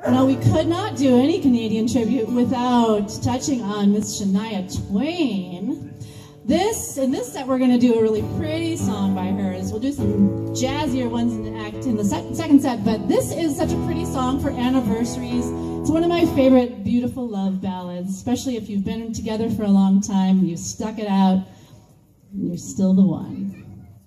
Now, we could not do any Canadian tribute without touching on Miss Shania Twain. In this set, we're going to do a really pretty song by hers. We'll do some jazzier ones in the second set, but this is such a pretty song for anniversaries. It's one of my favorite beautiful love ballads, especially if you've been together for a long time, you've stuck it out, and you're still the one.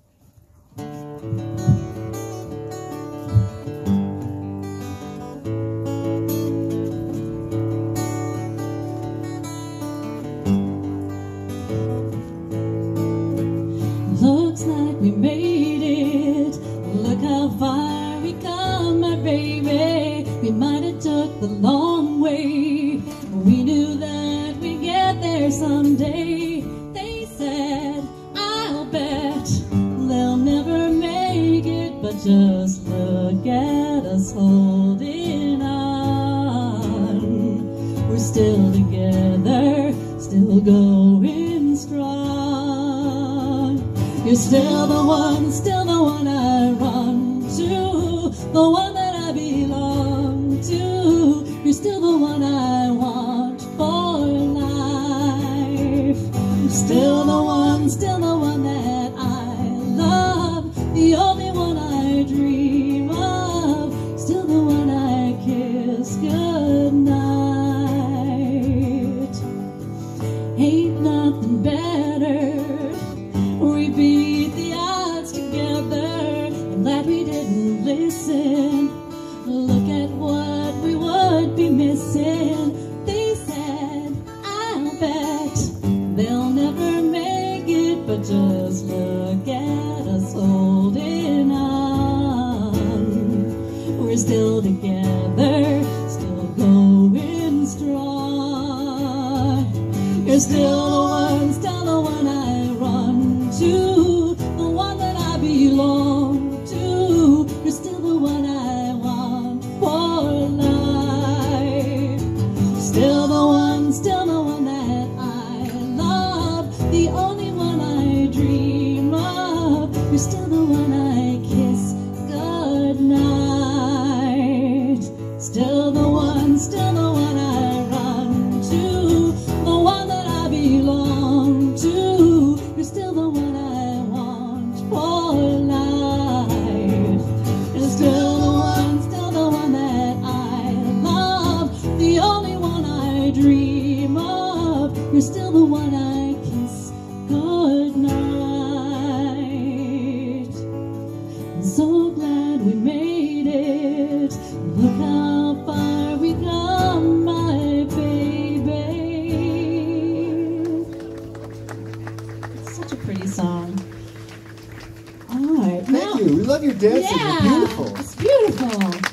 Looks like we made it. Look how far we come, my baby. We might have took the long way. We knew that we'd get there someday. They said, I'll bet they'll never make it, but just look at us holding on. We're still together, still going strong. You're still the one I run to, the one that I belong to. You're still the one I want for life. You're still the one that I love, the only one I dream of, still the one I kiss goodnight. Ain't nothing better. We beat the odds together. I'm glad we didn't listen. Look at what we would be missing. They said, I'll bet they'll never make it, but just look at us holding on. We're still together, still going strong. You're still the one I run to, the one that I belong to. You're still the one I want for life. Still the one that I love, the only one I dream of. You're still the one I kiss goodnight. Still the one I run to, the one that I belong to. You're still the one I want for life. You're still the one that I love, the only one I dream of. You're still the one I kiss goodnight. I'm so glad we made it. Look how far we come, my baby. It's such a pretty song. All right. Thank you. We love your dances. Yeah, You're beautiful. It's beautiful.